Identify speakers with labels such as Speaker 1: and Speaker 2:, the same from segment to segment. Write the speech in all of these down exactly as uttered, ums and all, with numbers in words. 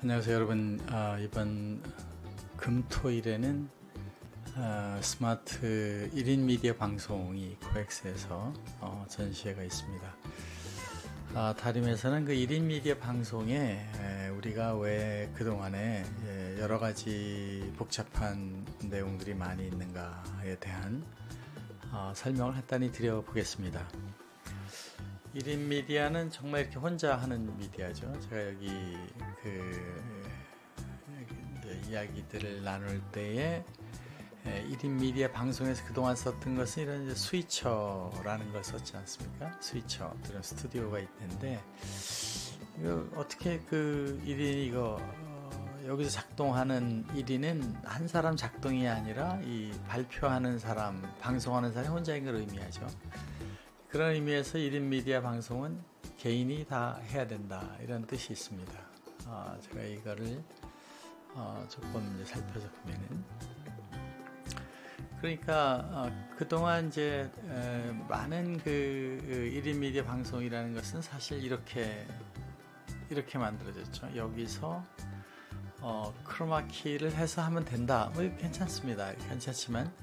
Speaker 1: 안녕하세요 여러분. 아, 이번 금토일에는 아, 스마트 일 인 미디어 방송이 코엑스에서 어, 전시회가 있습니다. 아, 다림에서는 그 일 인 미디어 방송에 에, 우리가 왜 그동안에 예, 여러가지 복잡한 내용들이 많이 있는가에 대한 어, 설명을 간단히 드려보겠습니다. 일 인 미디어는 정말 이렇게 혼자 하는 미디어죠. 제가 여기 그 이제 이야기들을 나눌 때에 일 인 미디어 방송에서 그동안 썼던 것은 이런 이제 스위처라는 걸 썼지 않습니까? 스위처, 그런 스튜디오가 있는데, 이거 어떻게 그 일 인 이거 어, 여기서 작동하는 일 인은 한 사람 작동이 아니라 이 발표하는 사람, 방송하는 사람이 혼자인 걸 의미하죠. 그런 의미에서 일 인 미디어 방송은 개인이 다 해야 된다, 이런 뜻이 있습니다. 어, 제가 이거를 어, 조금 이제 살펴서 보면은, 그러니까 어, 그동안 이제 에, 많은 그 일 인 미디어 방송이라는 것은 사실 이렇게 이렇게 만들어졌죠. 여기서 어, 크로마키를 해서 하면 된다, 뭐 괜찮습니다. 괜찮지만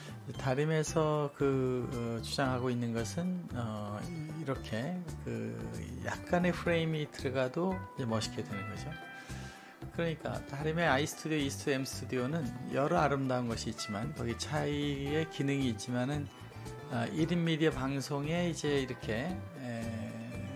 Speaker 1: 다림에서 그 어, 주장하고 있는 것은 어, 이렇게 그 약간의 프레임이 들어가도 이제 멋있게 되는 거죠. 그러니까 다림의 아이스튜디오, 이스튜디오, 엠스튜디오는 여러 아름다운 것이 있지만 거기 차이의 기능이 있지만은 어, 일 인 미디어 방송에 이제 이렇게 에,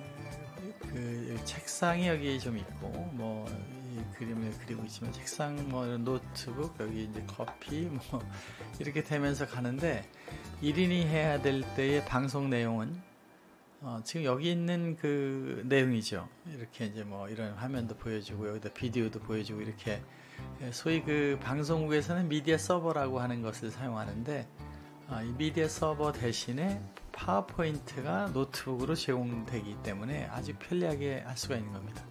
Speaker 1: 그 책상이 여기 좀 있고 뭐 그림을 그리고 있지만 책상, 뭐 노트북, 여기 이제 커피, 뭐 이렇게 되면서 가는데, 일 인이 해야 될 때의 방송 내용은 어, 지금 여기 있는 그 내용이죠. 이렇게 이제 뭐 이런 화면도 보여주고 여기다 비디오도 보여주고, 이렇게 소위 그 방송국에서는 미디어 서버라고 하는 것을 사용하는데, 어, 이 미디어 서버 대신에 파워포인트가 노트북으로 제공되기 때문에 아주 편리하게 할 수가 있는 겁니다.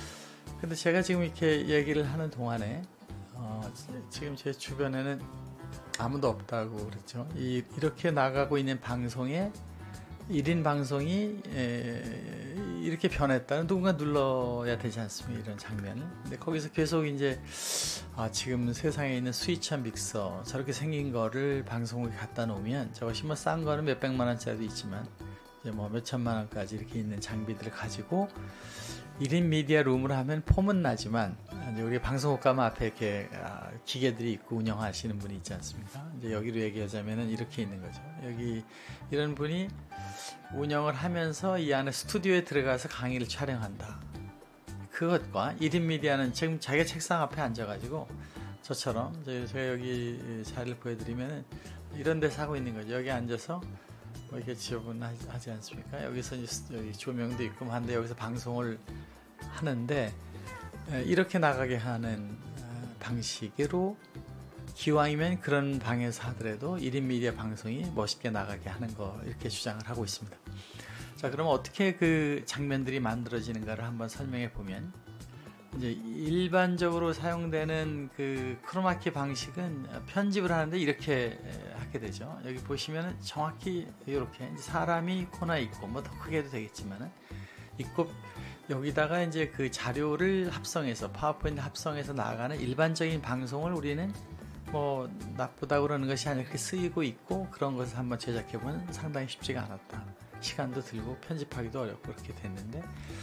Speaker 1: 근데 제가 지금 이렇게 얘기를 하는 동안에 어, 지금 제 주변에는 아무도 없다고 그랬죠. 이, 이렇게 나가고 있는 방송에 일 인 방송이 에, 이렇게 변했다는, 누군가 눌러야 되지 않습니까? 이런 장면을. 근데 거기서 계속 이제 아, 지금 세상에 있는 스위처 믹서 저렇게 생긴 거를 방송국에 갖다 놓으면, 저것이 뭐 싼 거는 몇백만 원짜리도 있지만 이제 뭐 몇천만 원까지 이렇게 있는 장비들을 가지고 일 인 미디어 룸으로 하면 폼은 나지만, 이제 우리 방송국 가면 앞에 이렇게 기계들이 있고 운영하시는 분이 있지 않습니까? 이제 여기로 얘기하자면은 이렇게 있는 거죠. 여기 이런 분이 운영을 하면서 이 안에 스튜디오에 들어가서 강의를 촬영한다. 그것과 일 인 미디어는 지금 자기가 책상 앞에 앉아가지고 저처럼, 제가 여기 자리를 보여드리면은 이런 데서 하고 있는 거죠. 여기 앉아서 뭐 이렇게 지저분하지 않습니까? 여기서 이제 여기 조명도 있고 한데 여기서 방송을 하는데, 이렇게 나가게 하는 방식으로 기왕이면 그런 방에서 하더라도 일 인 미디어 방송이 멋있게 나가게 하는 거, 이렇게 주장을 하고 있습니다. 자, 그럼 어떻게 그 장면들이 만들어지는가를 한번 설명해 보면, 이제 일반적으로 사용되는 그 크로마키 방식은 편집을 하는데 이렇게 하게 되죠. 여기 보시면은 정확히 이렇게 사람이 코너에 있고, 뭐 더 크게 해도 되겠지만은 있고, 여기다가 이제 그 자료를 합성해서 파워포인트 합성해서 나가는 일반적인 방송을 우리는 뭐 나쁘다고 그러는 것이 아니라 그렇게 쓰이고 있고, 그런 것을 한번 제작해보면 상당히 쉽지가 않았다. 시간도 들고 편집하기도 어렵고 그렇게 됐는데,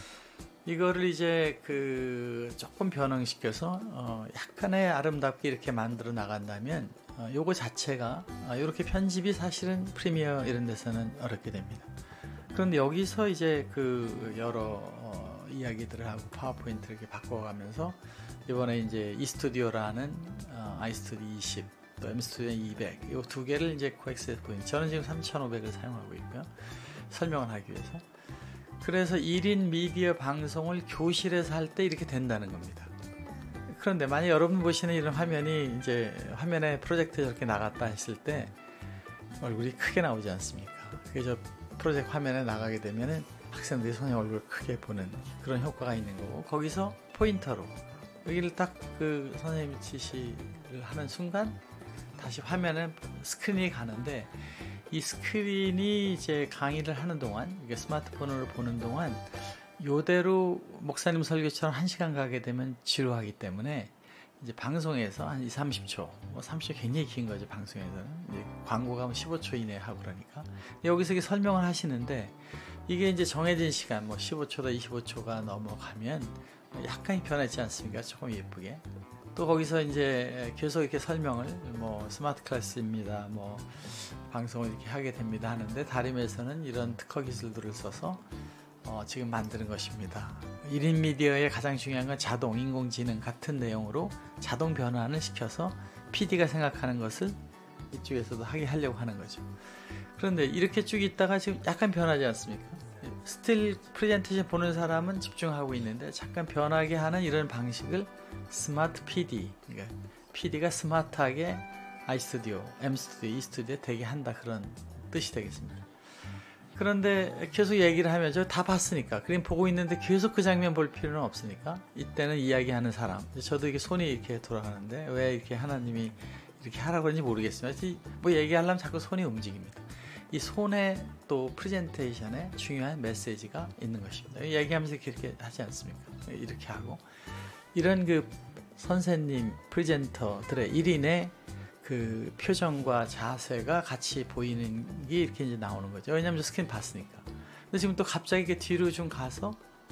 Speaker 1: 이거를 이제 그 조금 변형시켜서 어 약간의 아름답게 이렇게 만들어 나간다면, 어 요거 자체가 어 이렇게 편집이 사실은 프리미어 이런 데서는 어렵게 됩니다. 그런데 여기서 이제 그 여러 어 이야기들을 하고 파워포인트를 이렇게 바꿔가면서, 이번에 이제 이스튜디오라는 어 아이스튜디오 이십, 또 엠스튜디오 이백, 이 두 개를 이제 코엑스에서 보인, 저는 지금 삼천오백을 사용하고 있고요. 설명을 하기 위해서. 그래서 일 인 미디어 방송을 교실에서 할 때 이렇게 된다는 겁니다. 그런데 만약 여러분 보시는 이런 화면이 이제 화면에 프로젝트 저렇게 나갔다 했을 때 얼굴이 크게 나오지 않습니까? 그래서 프로젝트 화면에 나가게 되면은 학생들이 선생님 얼굴을 크게 보는 그런 효과가 있는 거고, 거기서 포인터로 여기를 딱 그 선생님이 지시를 하는 순간 다시 화면에 스크린이 가는데, 이 스크린이 이제 강의를 하는 동안, 이게 스마트폰으로 보는 동안 요대로 목사님 설교처럼 한 시간 가게 되면 지루하기 때문에 이제 방송에서 한 이삼십 초, 뭐 삼십 초 굉장히 긴 거죠. 방송에서는 이제 광고가 십오 초 이내에 하고 그러니까 여기서 이렇게 설명을 하시는데 이게 이제 정해진 시간 뭐 십오 초다 이십오 초가 넘어가면 약간이 변하지 않습니까? 조금 예쁘게. 또 거기서 이제 계속 이렇게 설명을 뭐 스마트 클래스입니다. 뭐 방송을 이렇게 하게 됩니다 하는데 다림에서는 이런 특허 기술들을 써서 어 지금 만드는 것입니다. 일 인 미디어의 가장 중요한 건 자동, 인공지능 같은 내용으로 자동 변환을 시켜서 피디가 생각하는 것을 이쪽에서도 하게 하려고 하는 거죠. 그런데 이렇게 쭉 있다가 지금 약간 변하지 않습니까? 스틸 프레젠테이션 보는 사람은 집중하고 있는데 잠깐 변하게 하는 이런 방식을 스마트 피디, 그러니까 피디가 스마트하게 아이스튜디오, 엠스튜디오, 이스튜디오에 되게 한다 그런 뜻이 되겠습니다. 그런데 계속 얘기를 하면 저 다 봤으니까 그림 보고 있는데 계속 그 장면 볼 필요는 없으니까 이때는 이야기하는 사람, 저도 이게 손이 이렇게 돌아가는데 왜 이렇게 하나님이 이렇게 하라고 그런지 모르겠지만 뭐 얘기하려면 자꾸 손이 움직입니다. 이 손에 또 프레젠테이션에 중요한 메시지가 있는 것입니다. 얘기하면서 이렇게 하지 않습니까? 이렇게 하고 이런 그 선생님 프레젠터들의 일 인의 그 표정과 자세가 같이 보이는 게 이렇게 이제 나오는 거죠. 왜냐하면 저 스크린 봤으니까. 근데 지금 또 갑자기 이렇게 뒤로 좀 가서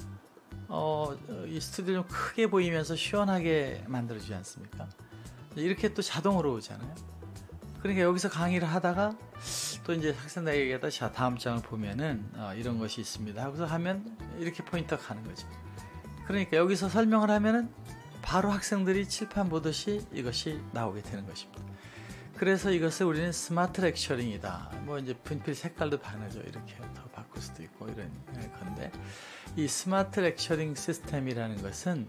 Speaker 1: 어, 이 스튜디오 좀 크게 보이면서 시원하게 만들어주지 않습니까? 이렇게 또 자동으로 오잖아요. 그러니까 여기서 강의를 하다가 또 이제 학생들에게 얘기하다 자 다음 장을 보면은 어, 이런 것이 있습니다 하고서 하면 이렇게 포인트가 가는 거죠. 그러니까 여기서 설명을 하면은 바로 학생들이 칠판 보듯이 이것이 나오게 되는 것입니다. 그래서 이것을 우리는 스마트 렉처링이다. 뭐 이제 분필 색깔도 바꾸죠. 이렇게 더 바꿀 수도 있고 이런 건데 이 스마트 렉처링 시스템이라는 것은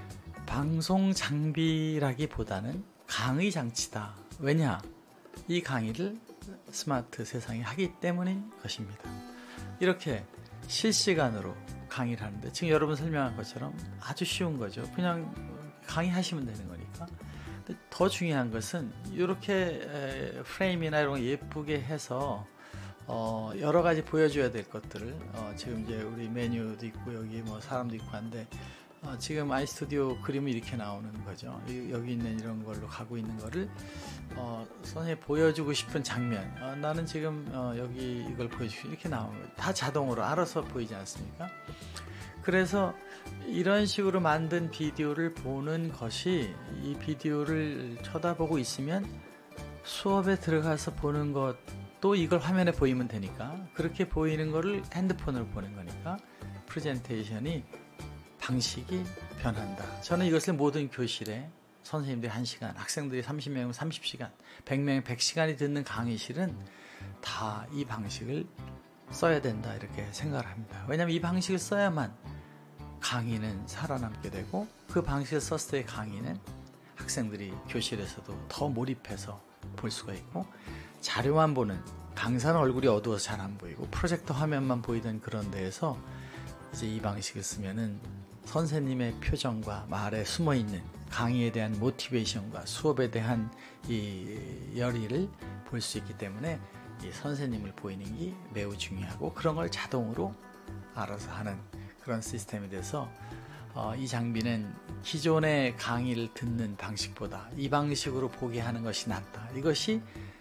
Speaker 1: 방송 장비라기보다는 강의 장치다. 왜냐? 이 강의를 스마트 세상에 하기 때문인 것입니다. 이렇게 실시간으로 강의를 하는데 지금 여러분 설명한 것처럼 아주 쉬운 거죠. 그냥 강의하시면 되는 거니까. 더 중요한 것은 이렇게 프레임이나 이런 거 예쁘게 해서 어 여러 가지 보여줘야 될 것들을 어 지금 이제 우리 메뉴도 있고 여기 뭐 사람도 있고 한데 어 지금 아이스튜디오 그림이 이렇게 나오는 거죠. 여기 있는 이런 걸로 가고 있는 거를 어 선생님이 보여주고 싶은 장면 어 나는 지금 어 여기 이걸 보여주고 이렇게 나오는 거예요. 다 자동으로 알아서 보이지 않습니까? 그래서 이런 식으로 만든 비디오를 보는 것이 이 비디오를 쳐다보고 있으면 수업에 들어가서 보는 것도 이걸 화면에 보이면 되니까 그렇게 보이는 거를 핸드폰으로 보는 거니까 프레젠테이션이 방식이 변한다. 저는 이것을 모든 교실에 선생님들이 한 시간, 학생들이 삼십 명이면 삼십 시간, 백 명이 백 시간이 듣는 강의실은 다 이 방식을 써야 된다 이렇게 생각을 합니다. 왜냐하면 이 방식을 써야만 강의는 살아남게 되고 그 방식을 썼을 때 강의는 학생들이 교실에서도 더 몰입해서 볼 수가 있고 자료만 보는 강사는 얼굴이 어두워서 잘 안 보이고 프로젝터 화면만 보이던 그런 데에서 이제 이 방식을 쓰면은 선생님의 표정과 말에 숨어있는 강의에 대한 모티베이션과 수업에 대한 이 열의를 볼 수 있기 때문에 이 선생님을 보이는 게 매우 중요하고 그런 걸 자동으로 알아서 하는 그런 시스템이 돼서 어, 이 장비는 기존의 강의를 듣는 방식보다 이 방식으로 보게 하는 것이 낫다. 이것이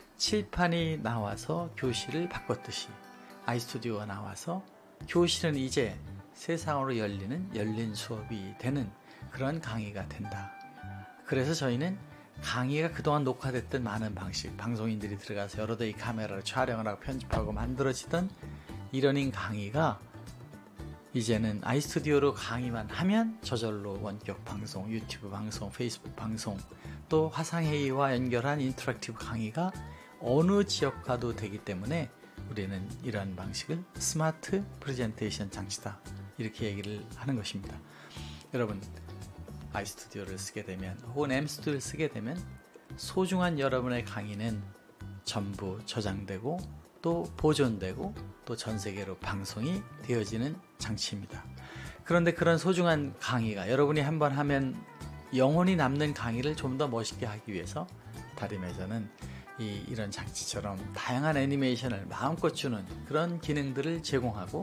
Speaker 1: 칠판이 나와서 교실을 바꿨듯이 아이스튜디오가 나와서 교실은 이제 세상으로 열리는 열린 수업이 되는 그런 강의가 된다. 그래서 저희는 강의가 그동안 녹화됐던 많은 방식, 방송인들이 들어가서 여러 대의 카메라로 촬영을 하고 편집하고 만들어지던 이러닝 강의가 이제는 아이스튜디오로 강의만 하면 저절로 원격 방송, 유튜브 방송, 페이스북 방송, 또 화상회의와 연결한 인터랙티브 강의가 어느 지역 가도 되기 때문에 우리는 이러한 방식을 스마트 프레젠테이션 장치다 이렇게 얘기를 하는 것입니다. 여러분 아이스튜디오를 쓰게 되면 혹은 엠스튜디오를 쓰게 되면 소중한 여러분의 강의는 전부 저장되고 또 보존되고 또 전 세계로 방송이 되어지는 장치입니다. 그런데 그런 소중한 강의가 여러분이 한번 하면 영원히 남는 강의를 좀 더 멋있게 하기 위해서 다림에서는 이, 이런 장치처럼 다양한 애니메이션을 마음껏 주는 그런 기능들을 제공하고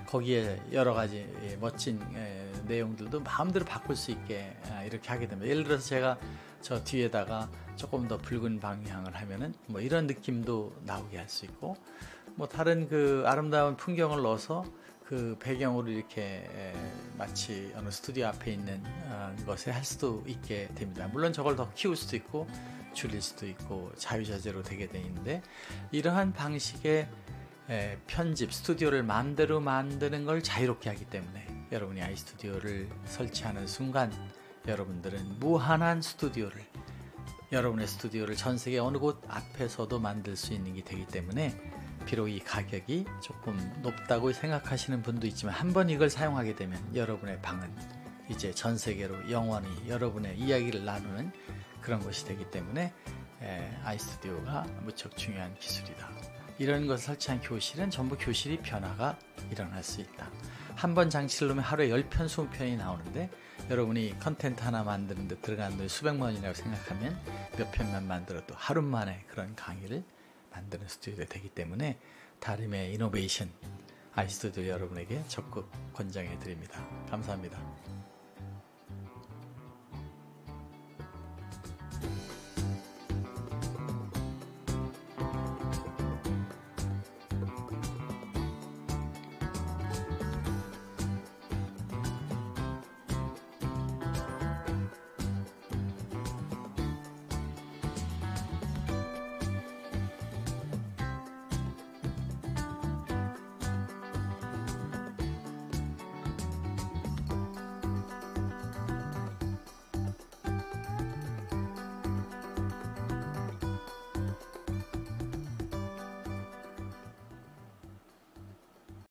Speaker 1: 거기에 여러 가지 멋진 내용들도 마음대로 바꿀 수 있게 이렇게 하게 됩니다. 예를 들어서 제가 저 뒤에다가 조금 더 붉은 방향을 하면은 뭐 이런 느낌도 나오게 할 수 있고, 뭐 다른 그 아름다운 풍경을 넣어서 그 배경으로 이렇게 마치 어느 스튜디오 앞에 있는 것에 할 수도 있게 됩니다. 물론 저걸 더 키울 수도 있고 줄일 수도 있고 자유자재로 되게 돼 있는데, 이러한 방식의 편집, 스튜디오를 마음대로 만드는 걸 자유롭게 하기 때문에 여러분이 아이스튜디오를 설치하는 순간 여러분들은 무한한 스튜디오를, 여러분의 스튜디오를 전 세계 어느 곳 앞에서도 만들 수 있는 게 되기 때문에, 비록 이 가격이 조금 높다고 생각하시는 분도 있지만 한 번 이걸 사용하게 되면 여러분의 방은 이제 전 세계로 영원히 여러분의 이야기를 나누는 그런 것이 되기 때문에 아이스튜디오가 무척 중요한 기술이다. 이런 것을 설치한 교실은 전부 교실이 변화가 일어날 수 있다. 한 번 장치를 놓으면 하루에 십 편, 이십 편이 나오는데, 여러분이 컨텐츠 하나 만드는 데 들어가는 돈이 수백만 원이라고 생각하면 몇 편만 만들어도 하루 만에 그런 강의를 만드는 스튜디오가 되기 때문에 다림의 이노베이션 아이스튜디오 여러분에게 적극 권장해 드립니다. 감사합니다.